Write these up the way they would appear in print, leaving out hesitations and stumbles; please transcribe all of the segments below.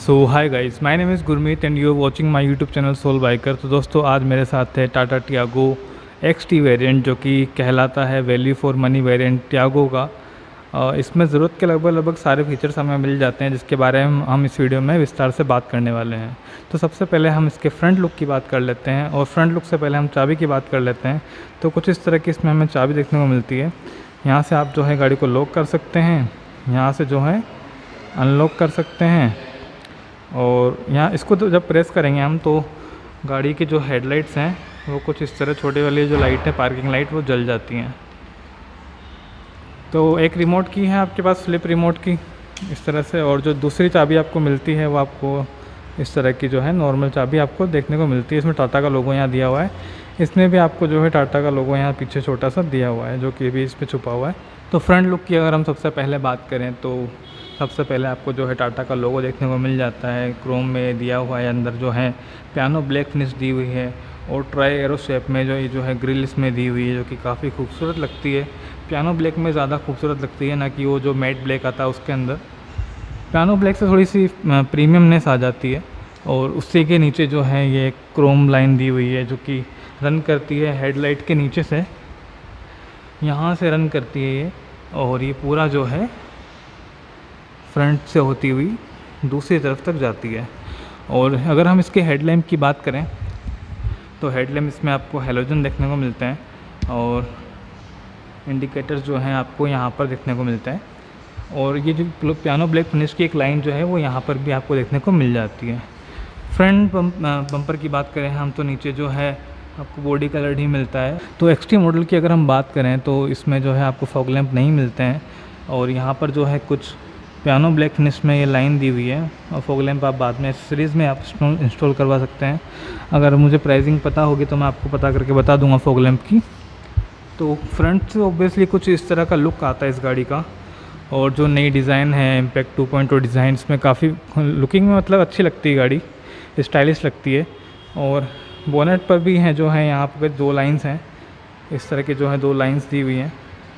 So hi guys, my name is Gurmeet and you are watching my YouTube channel soul biker. तो दोस्तों आज मेरे साथ है टाटा टियागो XT वेरिएंट, जो कि कहलाता है value for money variant Tiago का। इसमें ज़रूरत के लगभग सारे फीचर्स हमें मिल जाते हैं, जिसके बारे में हम इस वीडियो में विस्तार से बात करने वाले हैं। तो सबसे पहले हम इसके फ्रंट लुक की बात कर लेते हैं, और फ्रंट लुक से पहले हम चाबी की बात कर लेते हैं। तो कुछ इस तरह की इसमें हमें चाबी देखने को मिलती है। यहाँ से आप जो है गाड़ी को लॉक कर सकते हैं, यहाँ से जो है अनलॉक कर सकते हैं, और यहाँ इसको तो जब प्रेस करेंगे हम तो गाड़ी की जो हेडलाइट्स हैं वो कुछ इस तरह छोटी वाली जो लाइट है, पार्किंग लाइट, वो जल जाती हैं। तो एक रिमोट की है आपके पास, फ्लिप रिमोट की इस तरह से, और जो दूसरी चाबी आपको मिलती है वो आपको इस तरह की जो है नॉर्मल चाबी आपको देखने को मिलती है। इसमें टाटा का लोगो यहाँ दिया हुआ है, इसमें भी आपको जो है टाटा का लोगो यहाँ पीछे छोटा सा दिया हुआ है, जो कि भी इस पर छुपा हुआ है। तो फ्रंट लुक की अगर हम सबसे पहले बात करें तो सबसे पहले आपको जो है टाटा का लोगो देखने को मिल जाता है, क्रोम में दिया हुआ है। अंदर जो है पियानो ब्लैक फिनिश दी हुई है, और ट्राई एरो शेप में जो है ग्रिल इसमें दी हुई है, जो कि काफ़ी खूबसूरत लगती है। पियानो ब्लैक में ज़्यादा खूबसूरत लगती है, ना कि वो जो मैट ब्लैक आता है उसके अंदर। पियानो ब्लैक से थोड़ी सी प्रीमियमनेस आ जाती है। और उसी के नीचे जो है ये क्रोम लाइन दी हुई है, जो कि रन करती है हेडलाइट के नीचे से, यहाँ से रन करती है ये, और ये पूरा जो है फ्रंट से होती हुई दूसरी तरफ तक जाती है। और अगर हम इसके हेडलैम्प की बात करें तो हेडलैम्प इसमें आपको हैलोजन देखने को मिलते हैं, और इंडिकेटर्स जो हैं आपको यहाँ पर देखने को मिलते हैं। और ये जो पियानो ब्लैक फिनिश की एक लाइन जो है वो यहाँ पर भी आपको देखने को मिल जाती है। फ्रंट बम्पर की बात करें हम तो नीचे जो है आपको बॉडी कलर ही मिलता है। तो XT मॉडल की अगर हम बात करें तो इसमें जो है आपको फॉग लैंप नहीं मिलते हैं, और यहाँ पर जो है कुछ पियानो ब्लैक फिनिश में ये लाइन दी हुई है, और फॉग लैंप आप बाद में सीरीज़ में आप इंस्टॉल करवा सकते हैं। अगर मुझे प्राइसिंग पता होगी तो मैं आपको पता करके बता दूंगा फॉग लैंप की। तो फ्रंट से ऑब्वियसली कुछ इस तरह का लुक आता है इस गाड़ी का। और जो नई डिज़ाइन है इम्पैक्ट 2.0 डिज़ाइन, इसमें काफ़ी लुकिंग में मतलब अच्छी लगती है गाड़ी, स्टाइलिश लगती है। और बोनेट पर भी हैं जो है यहाँ पर 2 लाइन्स हैं, इस तरह के जो है 2 लाइन्स दी हुई हैं।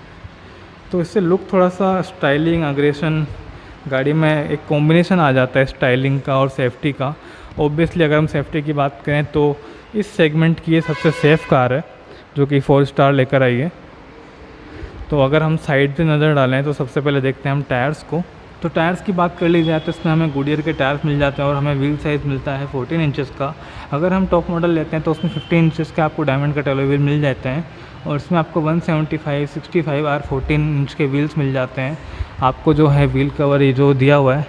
तो इससे लुक थोड़ा सा स्टाइलिंग, अग्रेशन, गाड़ी में एक कॉम्बिनेशन आ जाता है स्टाइलिंग का और सेफ्टी का। ऑब्वियसली अगर हम सेफ्टी की बात करें तो इस सेगमेंट की ये सबसे सेफ़ कार है, जो कि 4 स्टार लेकर आई है। तो अगर हम साइड पे नज़र डालें तो सबसे पहले देखते हैं हम टायर्स को। तो टायर्स की बात कर ली जाए तो इसमें हमें गुडियर के टायर्स मिल जाते हैं, और हमें व्हील साइज़ मिलता है 14 इंचेस का। अगर हम टॉप मॉडल लेते हैं तो उसमें 15 इंचेस का आपको डायमंड का टैलो व्हील मिल जाते हैं, और इसमें आपको 175, 65 और 14 इंच के व्हील्स मिल जाते हैं। आपको जो है व्हील कवर ये जो दिया हुआ है,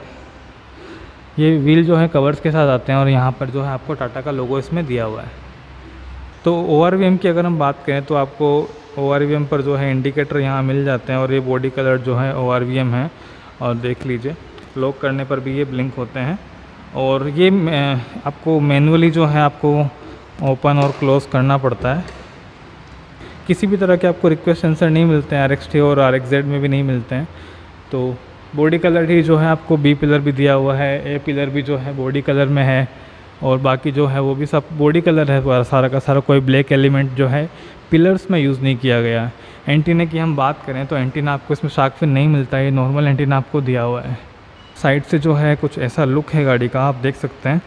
ये व्हील जो है कवर्स के साथ आते हैं, और यहाँ पर जो है आपको टाटा का लोगो इसमें दिया हुआ है। तो ORVM की अगर हम बात करें तो आपको ORVM पर जो है इंडिकेटर यहाँ मिल जाते हैं, और ये बॉडी कलर जो है ORVM है, और देख लीजिए लॉक करने पर भी ये ब्लिंक होते हैं। और ये आपको मैनुअली जो है आपको ओपन और क्लोज़ करना पड़ता है। किसी भी तरह के आपको रिक्वेस्ट सेंसर नहीं मिलते हैं, RXT और RXZ में भी नहीं मिलते हैं। तो बॉडी कलर ही जो है आपको B पिलर भी दिया हुआ है, A पिलर भी जो है बॉडी कलर में है, और बाकी जो है वो भी सब बॉडी कलर है सारा का सारा। कोई ब्लैक एलिमेंट जो है पिलर्स में यूज़ नहीं किया गया है। एंटीना की हम बात करें तो एंटीना आपको इसमें शार्क फिन नहीं मिलता है, ये नॉर्मल एंटीना आपको दिया हुआ है। साइड से जो है कुछ ऐसा लुक है गाड़ी का, आप देख सकते हैं।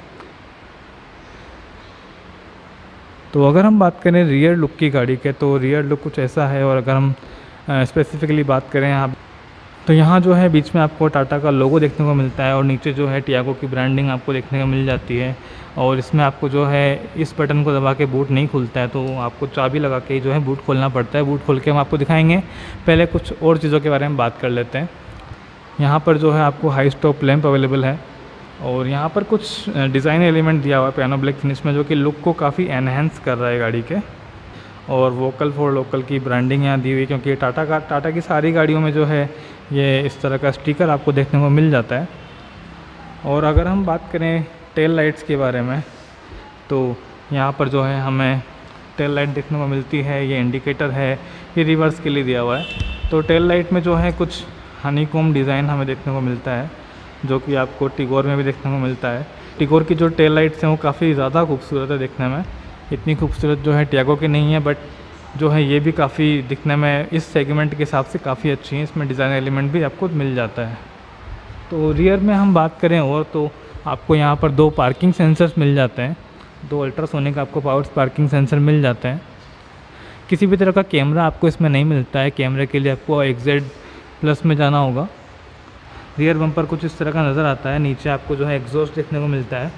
तो अगर हम बात करें रियर लुक की गाड़ी के, तो रियर लुक कुछ ऐसा है। और अगर हम स्पेसिफिकली बात करें यहाँ, तो यहाँ जो है बीच में आपको टाटा का लोगो देखने को मिलता है, और नीचे जो है टियागो की ब्रांडिंग आपको देखने को मिल जाती है। और इसमें आपको जो है इस बटन को दबा के बूट नहीं खुलता है, तो आपको चाबी लगा के जो है बूट खोलना पड़ता है। बूट खोल के हम आपको दिखाएंगे। पहले कुछ और चीज़ों के बारे में बात कर लेते हैं। यहाँ पर जो है आपको हाई स्टॉप लैंप अवेलेबल है, और यहाँ पर कुछ डिज़ाइन एलिमेंट दिया हुआ है पियानो ब्लैक फिनिश में, जो कि लुक को काफ़ी एनहेंस कर रहा है गाड़ी के। और वोकल फॉर लोकल की ब्रांडिंग यहाँ दी हुई, क्योंकि टाटा की सारी गाड़ियों में जो है ये इस तरह का स्टिकर आपको देखने को मिल जाता है। और अगर हम बात करें टेल लाइट्स के बारे में, तो यहाँ पर जो है हमें टेल लाइट देखने को मिलती है। ये इंडिकेटर है, ये रिवर्स के लिए दिया हुआ है। तो टेल लाइट में जो है कुछ हनीकॉम डिज़ाइन हमें देखने को मिलता है, जो कि आपको टिगोर में भी देखने को मिलता है। टिगोर की जो टेल लाइट्स हैं वो काफ़ी ज़्यादा खूबसूरत है दिखने में। इतनी खूबसूरत जो है टियागो की नहीं है, बट जो है ये भी काफ़ी दिखने में इस सेगमेंट के हिसाब से काफ़ी अच्छी है। इसमें डिज़ाइन एलिमेंट भी आपको मिल जाता है। तो रियर में हम बात करें और तो आपको यहाँ पर 2 पार्किंग सेंसर्स मिल जाते हैं, 2 अल्ट्रासोनिक आपको पावर्ड पार्किंग सेंसर मिल जाते हैं। किसी भी तरह का कैमरा आपको इसमें नहीं मिलता है, कैमरे के लिए आपको XZ+ में जाना होगा। रियर बम्पर कुछ इस तरह का नज़र आता है, नीचे आपको जो है एग्जॉस्ट देखने को मिलता है।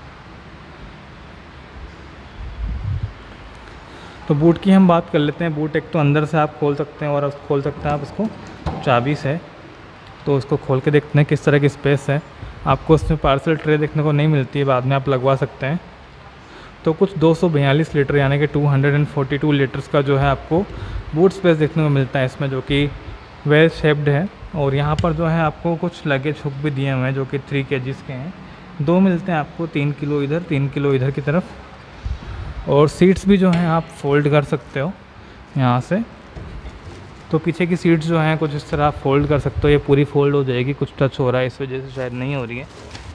तो बूट की हम बात कर लेते हैं। बूट एक तो अंदर से आप खोल सकते हैं और खोल सकते हैं आप इसको चाबी से। तो उसको खोल के देखते हैं किस तरह की स्पेस है। आपको इसमें पार्सल ट्रे देखने को नहीं मिलती है, बाद में आप लगवा सकते हैं। तो कुछ 242 लीटर यानी कि 242 लीटर्स का जो है आपको बूट स्पेस देखने को मिलता है इसमें, जो कि वेल शेप्ड है। और यहाँ पर जो है आपको कुछ लगेज हुक भी दिए हुए हैं जो कि 3 kgs के हैं। 2 मिलते हैं आपको, 3 किलो इधर 3 किलो इधर की तरफ। और सीट्स भी जो हैं आप फोल्ड कर सकते हो यहाँ से। तो पीछे की सीट्स जो हैं कुछ इस तरह आप फोल्ड कर सकते हो, ये पूरी फोल्ड हो जाएगी। कुछ टच हो रहा है इस वजह से शायद नहीं हो रही है।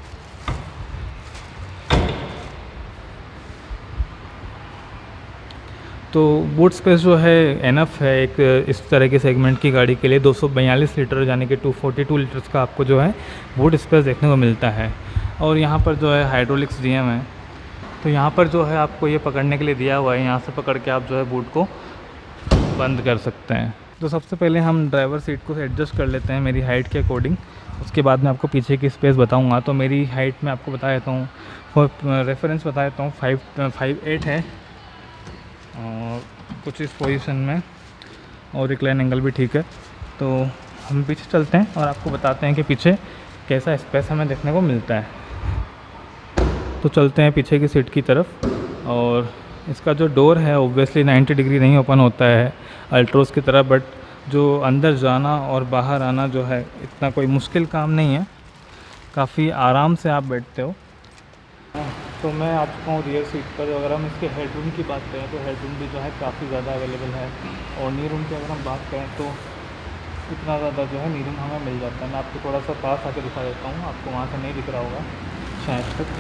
तो बूट स्पेस जो है एनफ है एक इस तरह के सेगमेंट की गाड़ी के लिए। 242 लीटर यानी कि 242 लीटर्स का आपको जो है बूट स्पेस देखने को मिलता है। और यहाँ पर जो है हाइड्रोलिक्स डीएम है। तो यहाँ पर जो है आपको ये पकड़ने के लिए दिया हुआ है, यहाँ से पकड़ के आप जो है बूट को बंद कर सकते हैं। तो सबसे पहले हम ड्राइवर सीट को एडजस्ट कर लेते हैं मेरी हाइट के अकॉर्डिंग। उसके बाद मैं आपको पीछे की स्पेस बताऊँगा। तो मेरी हाइट में आपको बता देता हूँ, रेफरेंस बता देता हूँ, 5'8" है और कुछ इस पोजीशन में, और रिक्लाइन एंगल भी ठीक है। तो हम पीछे चलते हैं और आपको बताते हैं कि पीछे कैसा स्पेस हमें देखने को मिलता है। तो चलते हैं पीछे की सीट की तरफ। और इसका जो डोर है ऑब्वियसली 90 डिग्री नहीं ओपन होता है अल्ट्रोस की तरह, बट जो अंदर जाना और बाहर आना जो है इतना कोई मुश्किल काम नहीं है, काफ़ी आराम से आप बैठते हो। तो मैं आ चुका हूँ रियर सीट पर। अगर हम इसके हेडरूम की बात करें तो हेडरूम भी जो है काफ़ी ज़्यादा अवेलेबल है। और नी रूम की अगर हम बात करें तो इतना ज़्यादा जो है नी रूम हमें मिल जाता है। मैं आपको थोड़ा सा पास आके दिखा देता हूँ, आपको वहाँ से नहीं दिख रहा होगा शायद तक।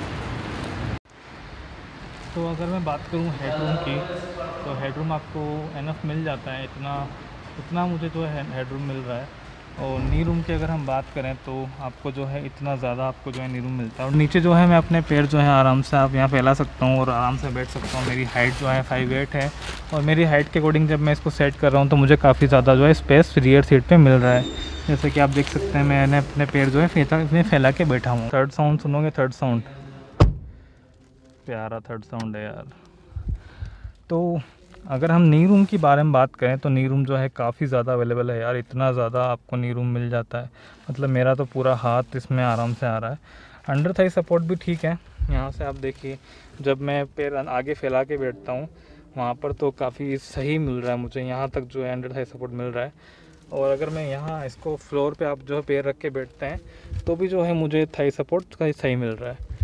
तो अगर मैं बात करूँ हेडरूम की, तो हेडरूम आपको एनफ मिल जाता है, इतना मुझे जो है हेडरूम मिल रहा है। और नी रूम की अगर हम बात करें तो आपको जो है इतना ज़्यादा आपको जो है नी रूम मिलता है। और नीचे जो है मैं अपने पैर जो है आराम से आप यहाँ फैला सकता हूँ और आराम से बैठ सकता हूँ। मेरी हाइट जो है 5'8" है और मेरी हाइट के अकॉर्डिंग जब मैं इसको सेट कर रहा हूँ तो मुझे काफ़ी ज़्यादा जो है स्पेस रियर सीट पे मिल रहा है। जैसे कि आप देख सकते हैं मैंने अपने पैर जो है फैला के बैठा हूँ। थर्ड साउंड सुनोगे, थर्ड साउंड प्यारा थर्ड साउंड है यार। तो अगर हम नी रूम की बारे में बात करें तो नी रूम जो है काफ़ी ज़्यादा अवेलेबल है यार। इतना ज़्यादा आपको नी रूम मिल जाता है, मतलब मेरा तो पूरा हाथ इसमें आराम से आ रहा है। अंडर थाई सपोर्ट भी ठीक है। यहाँ से आप देखिए, जब मैं पैर आगे फैला के बैठता हूँ वहाँ पर तो काफ़ी सही मिल रहा है मुझे, यहाँ तक जो है अंडर थाई सपोर्ट मिल रहा है। और अगर मैं यहाँ इसको फ्लोर पे आप जो है पैर रख के बैठते हैं तो भी जो है मुझे थाई सपोर्ट का सही मिल रहा है।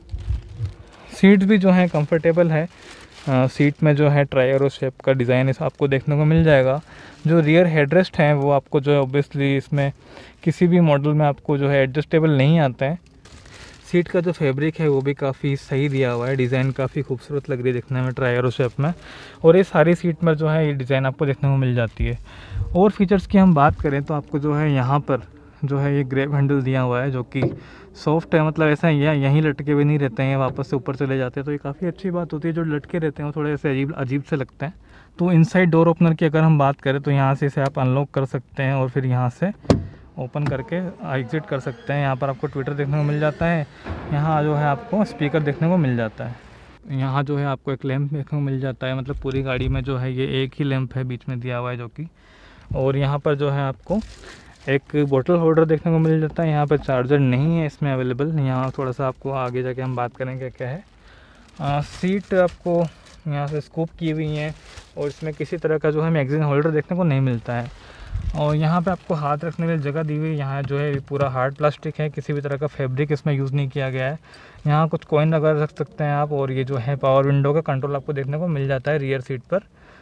सीट भी जो है कंफर्टेबल है। सीट में जो है ट्राई शेप का डिज़ाइन इस आपको देखने को मिल जाएगा। जो रियर हेडरेस्ट हैं वो आपको जो है ऑब्वियसली इसमें किसी भी मॉडल में आपको जो है एडजस्टेबल नहीं आता है। सीट का जो फैब्रिक है वो भी काफ़ी सही दिया हुआ है, डिज़ाइन काफ़ी खूबसूरत लग रही है देखने में ट्राई शेप में। और ये सारी सीट में जो है ये डिज़ाइन आपको देखने को मिल जाती है। और फीचर्स की हम बात करें तो आपको जो है यहाँ पर जो है ये ग्रैब हैंडल दिया हुआ है जो कि सॉफ्ट है, मतलब ऐसा यहीं लटके हुए नहीं रहते हैं, वापस से ऊपर चले जाते हैं। तो ये काफ़ी अच्छी बात होती है। जो लटके रहते हैं वो थोड़े ऐसे अजीब से लगते हैं। तो इनसाइड डोर ओपनर की अगर हम बात करें तो यहाँ से इसे आप अनलॉक कर सकते हैं और फिर यहाँ से ओपन करके एग्ज़िट कर सकते हैं। यहाँ पर आपको ट्विटर देखने को मिल जाता है। यहाँ जो है आपको स्पीकर देखने को मिल जाता है। यहाँ जो है आपको एक लैंप देखने को मिल जाता है, मतलब पूरी गाड़ी में जो है ये एक ही लैंप है बीच में दिया हुआ है जो कि। और यहाँ पर जो है आपको एक बोतल होल्डर देखने को मिल जाता है। यहाँ पर चार्जर नहीं है इसमें अवेलेबल। यहाँ थोड़ा सा आपको आगे जाके हम बात करेंगे क्या है। सीट आपको यहाँ से स्कूप की हुई है और इसमें किसी तरह का जो है मैगज़ीन होल्डर देखने को नहीं मिलता है। और यहाँ पे आपको हाथ रखने के लिए जगह दी हुई है। यहाँ जो है पूरा हार्ड प्लास्टिक है, किसी भी तरह का फैब्रिक इसमें यूज़ नहीं किया गया है। यहाँ कुछ कॉइन वगैरह रख सकते हैं आप। और ये जो है पावर विंडो का कंट्रोल आपको देखने को मिल जाता है रियर सीट पर।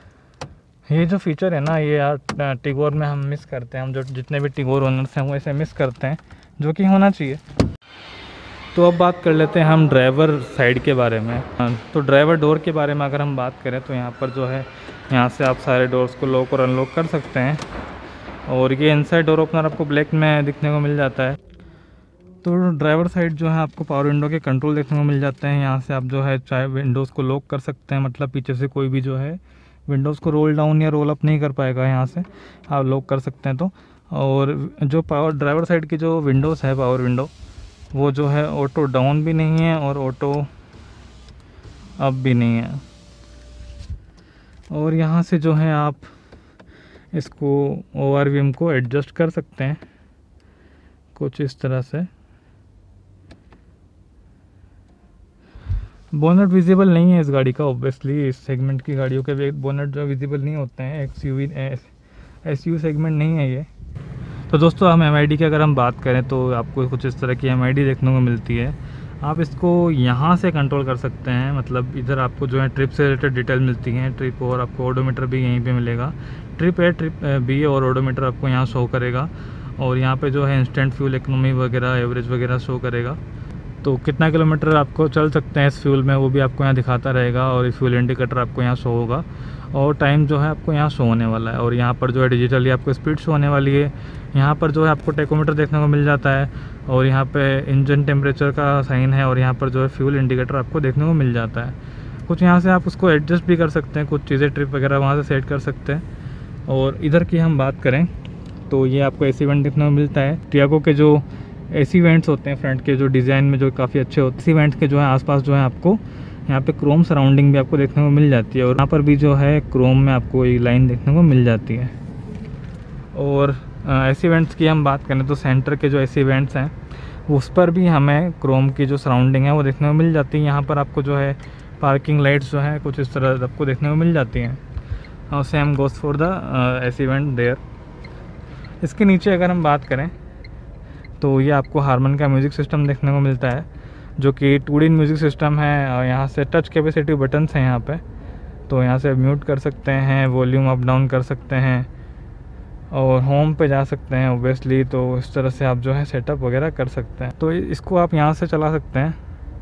ये जो फीचर है ना ये यार टिगोर में हम मिस करते हैं। हम जो जितने भी टिगोर ओनर्स हैं वो ऐसे मिस करते हैं, जो कि होना चाहिए। तो अब बात कर लेते हैं हम ड्राइवर साइड के बारे में। तो ड्राइवर डोर के बारे में अगर हम बात करें तो यहाँ पर जो है यहाँ से आप सारे डोर्स को लॉक और अनलॉक कर सकते हैं। और ये इनसाइड डोर ओपनर आपको ब्लैक में दिखने को मिल जाता है। तो ड्राइवर साइड जो है आपको पावर विंडो के कंट्रोल देखने को मिल जाते हैं। यहाँ से आप जो है चाहे विंडोज़ को लॉक कर सकते हैं, मतलब पीछे से कोई भी जो है विंडोज़ को रोल डाउन या रोल अप नहीं कर पाएगा, यहाँ से आप लॉक कर सकते हैं। तो और जो पावर ड्राइवर साइड की जो विंडोज़ है पावर विंडो, वो जो है ऑटो डाउन भी नहीं है और ऑटो अप भी नहीं है। और यहाँ से जो है आप इसको ORVM को एडजस्ट कर सकते हैं कुछ इस तरह से। बोनट विजिबल नहीं है इस गाड़ी का, ऑब्वियसली इस सेगमेंट की गाड़ियों के बोनट जो विजिबल नहीं होते हैं, SUV सेगमेंट नहीं है ये। तो दोस्तों हम MID की अगर हम बात करें तो आपको कुछ इस तरह की MID देखने को मिलती है। आप इसको यहाँ से कंट्रोल कर सकते हैं, मतलब इधर आपको जो है ट्रिप से रिलेटेड डिटेल मिलती हैं, ट्रिप और आपको ओडोमीटर भी यहीं पे मिलेगा। ट्रिप है, ट्रिप भी और ओडोमीटर आपको यहाँ शो करेगा। और यहाँ पे जो है इंस्टेंट फ्यूल इकोनॉमी वगैरह एवरेज वगैरह शो करेगा। तो कितना किलोमीटर आपको चल सकते हैं इस फ्यूल में वो भी आपको यहाँ दिखाता रहेगा। और फ्यूल इंडिकेटर आपको यहाँ शो होगा और टाइम जो है आपको यहाँ शो होने वाला है। और यहाँ पर जो है डिजिटली आपको स्पीड शो होने वाली है। यहाँ पर जो है आपको टेकोमीटर देखने को मिल जाता है और यहाँ पे इंजन टेम्परेचर का साइन है और यहाँ पर जो है फ्यूल इंडिकेटर आपको देखने को मिल जाता है। कुछ यहाँ से आप उसको एडजस्ट भी कर सकते हैं, कुछ चीज़ें ट्रिप वगैरह वहाँ से सेट कर सकते हैं। और इधर की हम बात करें तो ये आपको AC वेंट देखने को मिलता है। टियागो के जो AC वेंट्स होते हैं फ्रंट के जो डिज़ाइन में जो काफ़ी अच्छे होते हैं, AC वेंट्स के जो है आसपास जो है आपको यहाँ पे क्रोम सराउंडिंग भी आपको देखने को मिल जाती है। और यहाँ पर भी जो है क्रोम में आपको एक लाइन देखने को मिल जाती है। और AC वेंट्स की हम बात करें तो सेंटर के जो AC वेंट्स हैं उस पर भी हमें क्रोम की जो सराउंडिंग है वो देखने को मिल जाती है। यहाँ पर आपको जो है पार्किंग लाइट्स जो है कुछ इस तरह आपको देखने को मिल जाती हैं। और same goes for the AC vent there. इसके नीचे अगर हम बात करें तो ये आपको हारमन का म्यूज़िक सिस्टम देखने को मिलता है, जो कि 2D म्यूज़िक सिस्टम है। और यहाँ से टच कैपेसिटिव बटन्स हैं यहाँ पे, तो यहाँ से म्यूट कर सकते हैं, वॉल्यूम अप डाउन कर सकते हैं और होम पे जा सकते हैं ऑब्वियसली। तो इस तरह से आप जो है सेटअप वगैरह कर सकते हैं। तो इसको आप यहाँ से चला सकते हैं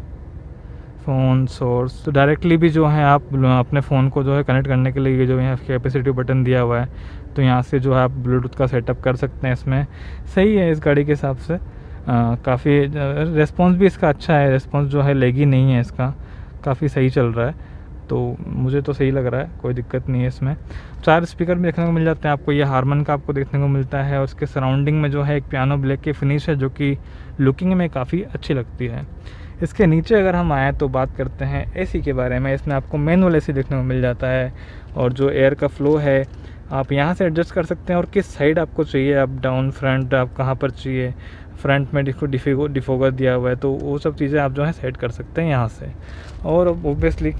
फ़ोन सोर्स। तो डायरेक्टली भी जो है आप अपने फ़ोन को जो है कनेक्ट करने के लिए ये जो यहाँ कैपेसिटिव बटन दिया हुआ है, तो यहाँ से जो है आप ब्लूटूथ का सेटअप कर सकते हैं। इसमें सही है इस गाड़ी के हिसाब से, काफ़ी रिस्पॉन्स भी इसका अच्छा है। रिस्पॉन्स जो है लैगी नहीं है इसका, काफ़ी सही चल रहा है। तो मुझे तो सही लग रहा है, कोई दिक्कत नहीं है इसमें। 4 स्पीकर भी देखने को मिल जाते हैं आपको। ये हारमन का आपको देखने को मिलता है और उसके सराउंडिंग में जो है एक पियानो ब्लैक की फिनिश है, जो कि लुकिंग में काफ़ी अच्छी लगती है। इसके नीचे अगर हम आएँ तो बात करते हैं AC के बारे में। इसमें आपको मैनुअल AC देखने को मिल जाता है और जो एयर का फ्लो है आप यहाँ से एडजस्ट कर सकते हैं और किस साइड आपको चाहिए, अप डाउन फ्रंट आप कहाँ पर चाहिए। फ्रंट में डिफोगर दिया हुआ है, तो वो सब चीज़ें आप जो है सेट कर सकते हैं यहाँ से। और ओब्वियसली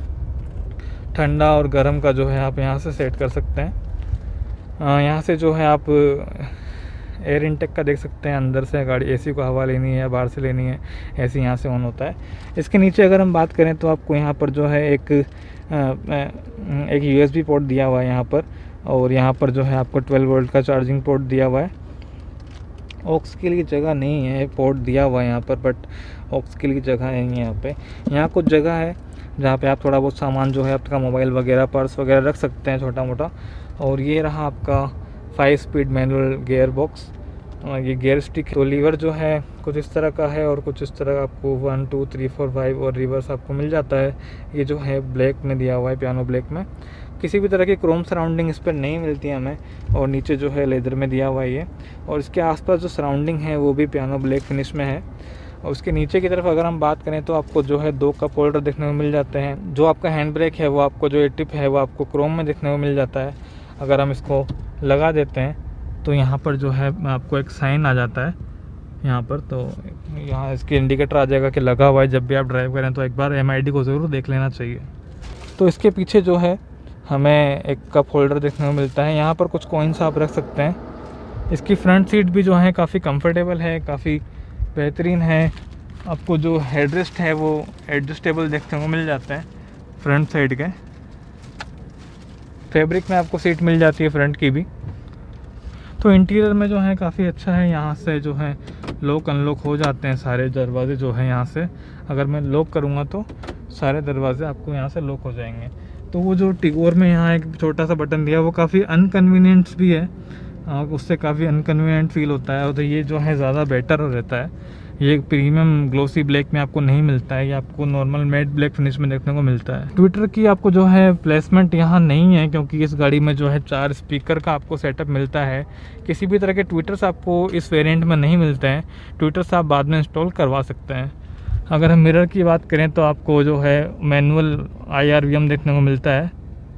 ठंडा और गर्म का जो है आप यहाँ से सेट कर सकते हैं। यहाँ से जो है आप एयर इनटेक का देख सकते हैं, अंदर से गाड़ी AC को हवा लेनी है या बाहर से लेनी है, AC यहाँ से ऑन होता है। इसके नीचे अगर हम बात करें तो आपको यहाँ पर जो है एक USB पोर्ट दिया हुआ है यहाँ पर। और यहाँ पर जो है आपको 12 वोल्ट का चार्जिंग पोर्ट दिया हुआ है। ऑक्स के लिए जगह नहीं है, पोर्ट दिया हुआ है यहाँ पर, बट ऑक्स के लिए जगह नहीं है यहाँ पे। यहाँ कुछ जगह है जहाँ पे आप थोड़ा बहुत सामान जो है आपका मोबाइल वगैरह पर्स वगैरह रख सकते हैं छोटा मोटा। और ये रहा आपका 5 स्पीड मैनुअल गियर बॉक्स। ये गियर स्टिक, तो लीवर जो है कुछ इस तरह का है और कुछ इस तरह आपको 1 2 3 4 5 और रिवर्स आपको मिल जाता है। ये जो है ब्लैक में दिया हुआ है, पियानो ब्लैक में। किसी भी तरह की क्रोम सराउंडिंग इस पर नहीं मिलती है हमें। और नीचे जो है लेदर में दिया हुआ है ये। और इसके आसपास जो सराउंडिंग है वो भी पियानो ब्लैक फिनिश में है। और उसके नीचे की तरफ अगर हम बात करें तो आपको जो है 2 कप होल्डर देखने को मिल जाते हैं। जो आपका हैंड ब्रेक है वो आपको जो टिप है वो आपको क्रोम में देखने को मिल जाता है। अगर हम इसको लगा देते हैं तो यहाँ पर जो है आपको एक साइन आ जाता है यहाँ पर। तो यहाँ इसके इंडिकेटर आ जाएगा कि लगा हुआ है। जब भी आप ड्राइव करें तो एक बार MID को ज़रूर देख लेना चाहिए। तो इसके पीछे जो है हमें एक कप होल्डर देखने को मिलता है। यहाँ पर कुछ कॉइन्स आप रख सकते हैं। इसकी फ्रंट सीट भी जो है काफ़ी कंफर्टेबल है, काफ़ी बेहतरीन है। आपको जो हेडरेस्ट है वो एडजस्टेबल देखने को मिल जाता है फ्रंट साइड के। फैब्रिक में आपको सीट मिल जाती है फ्रंट की भी। तो इंटीरियर में जो है काफ़ी अच्छा है। यहाँ से जो है लॉक अनलॉक हो जाते हैं सारे दरवाजे जो है। यहाँ से अगर मैं लॉक करूँगा तो सारे दरवाजे आपको यहाँ से लॉक हो जाएंगे। तो वो जो टिगोर में यहाँ एक छोटा सा बटन दिया वो काफ़ी अनकन्वीनियंट भी है, उससे काफ़ी अनकन्वीनियंट फील होता है। और तो ये जो है ज़्यादा बेटर रहता है। ये प्रीमियम ग्लोसी ब्लैक में आपको नहीं मिलता है, ये आपको नॉर्मल मैट ब्लैक फिनिश में देखने को मिलता है। ट्विटर की आपको जो है प्लेसमेंट यहाँ नहीं है, क्योंकि इस गाड़ी में जो है 4 स्पीकर का आपको सेटअप मिलता है। किसी भी तरह के ट्विटर्स आपको इस वेरिएंट में नहीं मिलते हैं, ट्विटर्स आप बाद में इंस्टॉल करवा सकते हैं। अगर हम मिरर की बात करें तो आपको जो है मैनुअल IRVM देखने को मिलता है।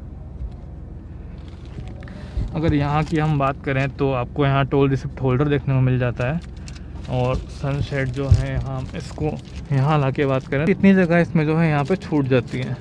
अगर यहाँ की हम बात करें तो आपको यहाँ टोल रिसिप्ट होल्डर देखने को मिल जाता है। और सनसेट जो है, हम इसको यहाँ ला के बात करें, इतनी जगह इसमें जो है यहाँ पे छूट जाती है।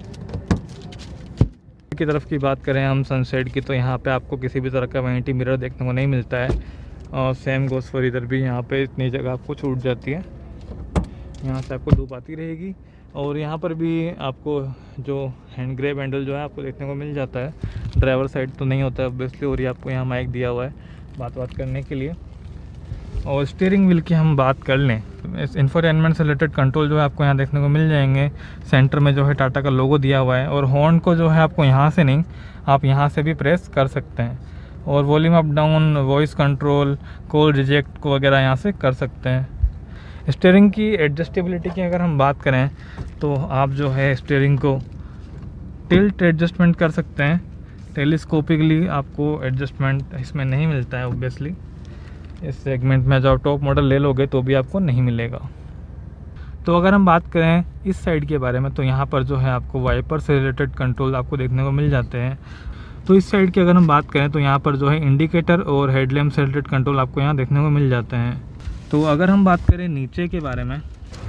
की तरफ की बात करें हम सनसेट की, तो यहाँ पे आपको किसी भी तरह का वैनिटी मिरर देखने को नहीं मिलता है। और सेम गोस फॉर इधर भी, यहाँ पे इतनी जगह आपको छूट जाती है, यहाँ से आपको धूप आती रहेगी। और यहाँ पर भी आपको जो हैंड ग्रैब हैंडल जो है आपको देखने को मिल जाता है। ड्राइवर साइड तो नहीं होता है ऑब्वियसली, और ये आपको यहाँ माइक दिया हुआ है बात करने के लिए। और स्टीयरिंग व्हील की हम बात कर लें, इस इंफोटेनमेंट से रिलेटेड कंट्रोल जो है आपको यहाँ देखने को मिल जाएंगे। सेंटर में जो है टाटा का लोगो दिया हुआ है, और हॉर्न को जो है आपको यहाँ से नहीं, आप यहाँ से भी प्रेस कर सकते हैं। और volume up down, voice control, call reject को वगैरह यहाँ से कर सकते हैं। स्टीयरिंग की एडजस्टेबिलिटी की अगर हम बात करें तो आप जो है स्टीयरिंग को टिल्ट एडजस्टमेंट कर सकते हैं। टेलीस्कोपिकली आपको एडजस्टमेंट इसमें नहीं मिलता है ऑब्वियसली। इस सेगमेंट में जब टॉप मॉडल ले लोगे तो भी आपको नहीं मिलेगा। तो अगर हम बात करें इस साइड के बारे में, तो यहाँ पर जो है आपको वाइपर से रिलेटेड कंट्रोल आपको देखने को मिल जाते हैं। तो इस साइड की अगर हम बात करें तो यहाँ पर जो है इंडिकेटर और हेडलैम्प से रिलेटेड कंट्रोल आपको यहाँ देखने को मिल जाते हैं। तो अगर हम बात करें नीचे के बारे में,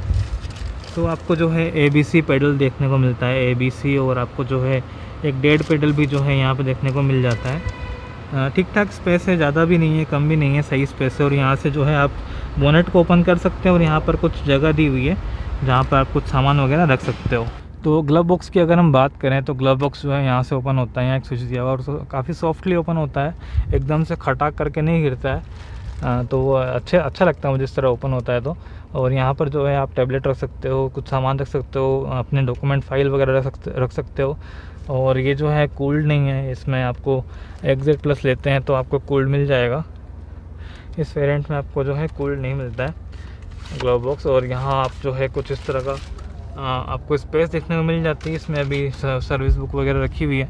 तो आपको जो है ABC पेडल देखने को मिलता है, ABC, और आपको जो है एक डेड पेडल भी जो है यहाँ पे देखने को मिल जाता है। ठीक ठाक स्पेस है, ज़्यादा भी नहीं है कम भी नहीं है, सही स्पेस है। और यहाँ से जो है आप बोनेट को ओपन कर सकते हैं, और यहाँ पर कुछ जगह दी हुई है जहाँ पर आप कुछ सामान वगैरह रख सकते हो। तो ग्लव बॉक्स की अगर हम बात करें तो ग्लव बॉक्स जो है यहाँ से ओपन होता है, यहाँ एक स्विच दिया हुआ और काफ़ी सॉफ्टली ओपन होता है, एकदम से खटाक करके नहीं गिरता है। तो वो अच्छा लगता है मुझे इस तरह ओपन होता है तो। और यहाँ पर जो है आप टैबलेट रख सकते हो, कुछ सामान रख सकते हो, अपने डॉक्यूमेंट फाइल वगैरह रख सकते हो। और ये जो है कूल्ड नहीं है, इसमें आपको एग्जैक्ट प्लस लेते हैं तो आपको कूल्ड मिल जाएगा। इस वेरिएंट में आपको जो है कूल्ड नहीं मिलता है ग्लव बॉक्स। और यहाँ आप जो है कुछ इस तरह का आपको स्पेस देखने को मिल जाती है। इसमें अभी सर्विस बुक वगैरह रखी हुई है।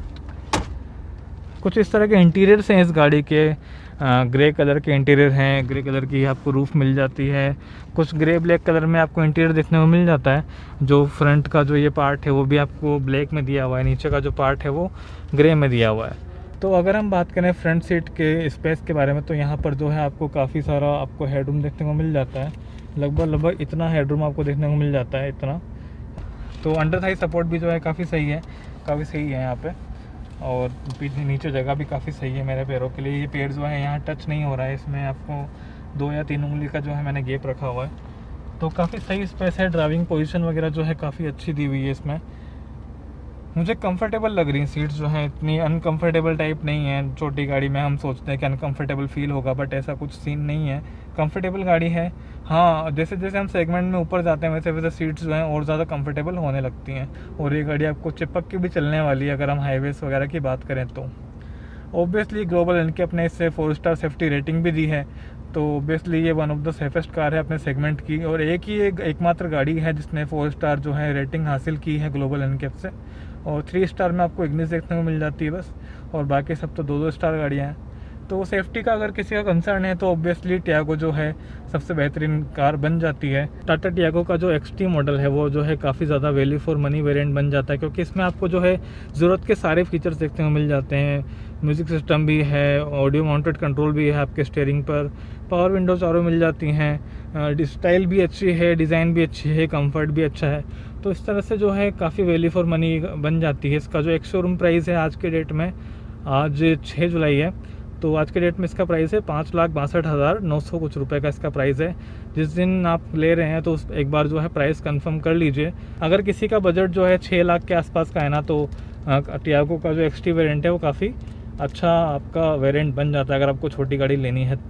कुछ इस तरह के इंटीरियर्स हैं इस गाड़ी के, ग्रे कलर के इंटीरियर हैं, ग्रे कलर की आपको रूफ़ मिल जाती है। कुछ ग्रे ब्लैक कलर में आपको इंटीरियर देखने को मिल जाता है। जो फ्रंट का जो ये पार्ट है वो भी आपको ब्लैक में दिया हुआ है, नीचे का जो पार्ट है वो ग्रे में दिया हुआ है। तो अगर हम बात करें फ्रंट सीट के स्पेस के बारे में, तो यहाँ पर जो है आपको काफ़ी सारा आपको हेडरूम देखने को मिल जाता है। लगभग इतना हेडरूम आपको देखने को मिल जाता है, इतना। तो अंडर थाई सपोर्ट भी जो है काफ़ी सही है यहाँ पे। और पीछे नीचे जगह भी काफ़ी सही है मेरे पैरों के लिए। ये पैर जो है यहाँ टच नहीं हो रहा है, इसमें आपको 2 या 3 उंगली का जो है मैंने गैप रखा हुआ है। तो काफ़ी सही स्पेस है। ड्राइविंग पोजीशन वगैरह जो है काफ़ी अच्छी दी हुई है इसमें। मुझे कंफर्टेबल लग रही हैं सीट्स जो हैं, इतनी अनकंफर्टेबल टाइप नहीं है। छोटी गाड़ी में हम सोचते हैं कि अनकंफर्टेबल फील होगा, बट ऐसा कुछ सीन नहीं है, कंफर्टेबल गाड़ी है। हाँ, जैसे जैसे हम सेगमेंट में ऊपर जाते हैं वैसे वैसे सीट्स जो हैं और ज़्यादा कंफर्टेबल होने लगती हैं। और ये गाड़ी आपको चिपक के भी चलने वाली है अगर हम हाईवेज़ वगैरह की बात करें तो। ऑब्वियसली ग्लोबल इनके अपने इससे 4 स्टार सेफ्टी रेटिंग भी दी है, तो ऑब्वियसली ये one of the safest car है अपने सेगमेंट की। और एकमात्र गाड़ी है जिसने 4 स्टार जो है रेटिंग हासिल की है ग्लोबल एनकेप से। और 3 स्टार में आपको इग्निस देखने को मिल जाती है बस, और बाकी सब तो 2-2 स्टार गाड़ियाँ हैं। तो सेफ्टी का अगर किसी का कंसर्न है तो ऑब्वियसली टियागो जो है सबसे बेहतरीन कार बन जाती है। टाटा टियागो का जो XT मॉडल है वो जो है काफ़ी ज़्यादा वैल्यू फॉर मनी वेरिएंट बन जाता है, क्योंकि इसमें आपको जो है ज़रूरत के सारे फीचर्स देखने को मिल जाते हैं। म्यूज़िक सिस्टम भी है, ऑडियो माउंटेड कंट्रोल भी है आपके स्टीयरिंग पर, पावर विंडो चारों मिल जाती हैं, स्टाइल भी अच्छी है, डिज़ाइन भी अच्छी है, कंफर्ट भी अच्छा है। तो इस तरह से जो है काफ़ी वैल्यू फॉर मनी बन जाती है। इसका जो एक शोरूम प्राइस है आज के डेट में, आज 6 जुलाई है, तो आज के डेट में इसका प्राइस है 5,62,900 कुछ रुपए का इसका प्राइस है। जिस दिन आप ले रहे हैं तो एक बार जो है प्राइस कंफर्म कर लीजिए। अगर किसी का बजट जो है 6 लाख के आसपास का है ना, तो टियागो का जो XT वेरिएंट है वो काफ़ी अच्छा आपका वेरिएंट बन जाता है अगर आपको छोटी गाड़ी लेनी है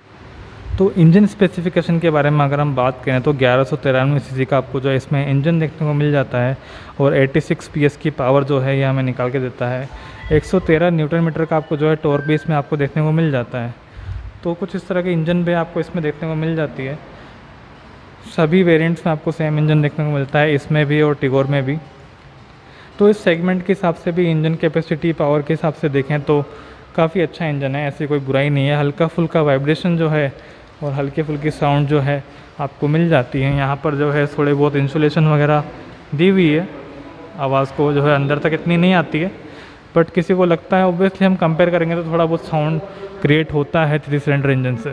तो इंजन स्पेसिफिकेशन के बारे में अगर हम बात करें तो 1193 सीसी का आपको जो है इसमें इंजन देखने को मिल जाता है। और 86 PS की पावर जो है ये हमें निकाल के देता है। 113 न्यूटन मीटर का आपको जो है टॉर्क भी इसमें आपको देखने को मिल जाता है। तो कुछ इस तरह के इंजन भी आपको इसमें देखने को मिल जाती है। सभी वेरिएंट्स में आपको सेम इंजन देखने को मिलता है, इसमें भी और टिगोर में भी। तो इस सेगमेंट के हिसाब से भी इंजन कैपेसिटी पावर के हिसाब से देखें तो काफ़ी अच्छा इंजन है, ऐसी कोई बुराई नहीं है। हल्का फुल्का वाइब्रेशन जो है और हल्के फुल्की साउंड जो है आपको मिल जाती है। यहाँ पर जो है थोड़े बहुत इंसुलेशन वगैरह दी हुई है, आवाज़ को जो है अंदर तक इतनी नहीं आती है, बट किसी को लगता है, ऑब्वियसली हम कंपेयर करेंगे तो थोड़ा बहुत साउंड क्रिएट होता है 3 सिलेंडर इंजन से।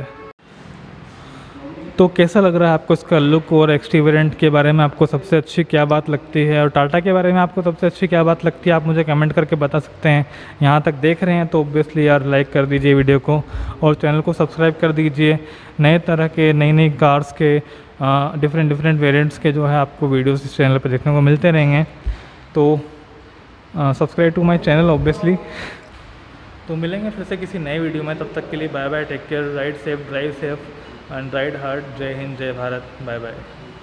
तो कैसा लग रहा है आपको इसका लुक, और एक्सटी वेरिएंट के बारे में आपको सबसे अच्छी क्या बात लगती है, और टाटा के बारे में आपको सबसे अच्छी क्या बात लगती है, आप मुझे कमेंट करके बता सकते हैं। यहाँ तक देख रहे हैं तो ऑब्वियसली यार लाइक कर दीजिए वीडियो को, और चैनल को सब्सक्राइब कर दीजिए। नए तरह के नई नई कार्स के डिफरेंट वेरिएंट्स के जो है आपको वीडियोस इस चैनल पर देखने को मिलते रहेंगे। तो subscribe to my channel obviously. तो मिलेंगे फिर से किसी नए वीडियो में, तब तक के लिए bye bye, take care, ride safe, drive safe and ride hard. जय हिंद, जय भारत, बाय बाय।